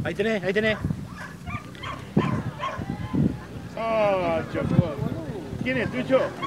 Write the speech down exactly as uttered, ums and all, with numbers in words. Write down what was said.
Ahí tenés, ahí tenés. Ah, chocó. ¿Quién es, Tucho?